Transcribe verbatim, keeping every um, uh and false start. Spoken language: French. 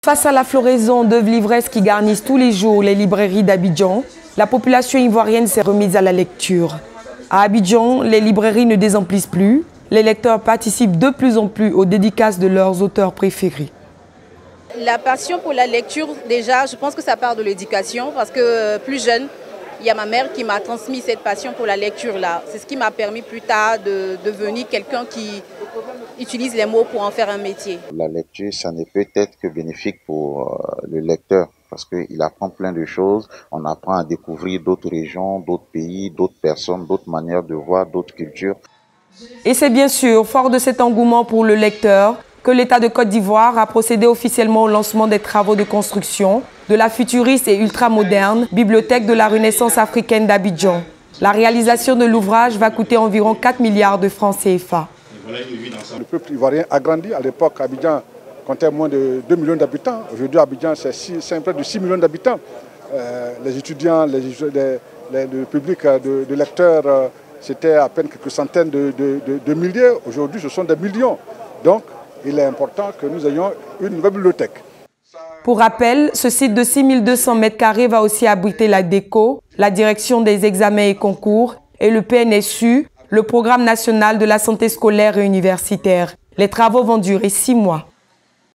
Face à la floraison d'œuvres livresques qui garnissent tous les jours les librairies d'Abidjan, la population ivoirienne s'est remise à la lecture. À Abidjan, les librairies ne désemplissent plus. Les lecteurs participent de plus en plus aux dédicaces de leurs auteurs préférés. La passion pour la lecture, déjà, je pense que ça part de l'éducation parce que plus jeune, il y a ma mère qui m'a transmis cette passion pour la lecture-là. C'est ce qui m'a permis plus tard de devenir quelqu'un qui utilise les mots pour en faire un métier. La lecture, ça ne peut être que bénéfique pour le lecteur parce qu'il apprend plein de choses. On apprend à découvrir d'autres régions, d'autres pays, d'autres personnes, d'autres manières de voir, d'autres cultures. Et c'est bien sûr, fort de cet engouement pour le lecteur, que l'État de Côte d'Ivoire a procédé officiellement au lancement des travaux de construction de la futuriste et ultramoderne Bibliothèque de la Renaissance africaine d'Abidjan. La réalisation de l'ouvrage va coûter environ quatre milliards de francs C F A. Le peuple ivoirien a grandi. À l'époque, Abidjan comptait moins de deux millions d'habitants. Aujourd'hui, Abidjan, c'est près de six millions d'habitants. Euh, les étudiants, les, les, les, le public de, de lecteurs, euh, c'était à peine quelques centaines de, de, de, de milliers. Aujourd'hui, ce sont des millions. Donc, il est important que nous ayons une nouvelle bibliothèque. Pour rappel, ce site de six mille deux cents mètres carrés va aussi abriter la DECO, la Direction des examens et concours, et le P N S U, le Programme national de la santé scolaire et universitaire. Les travaux vont durer six mois.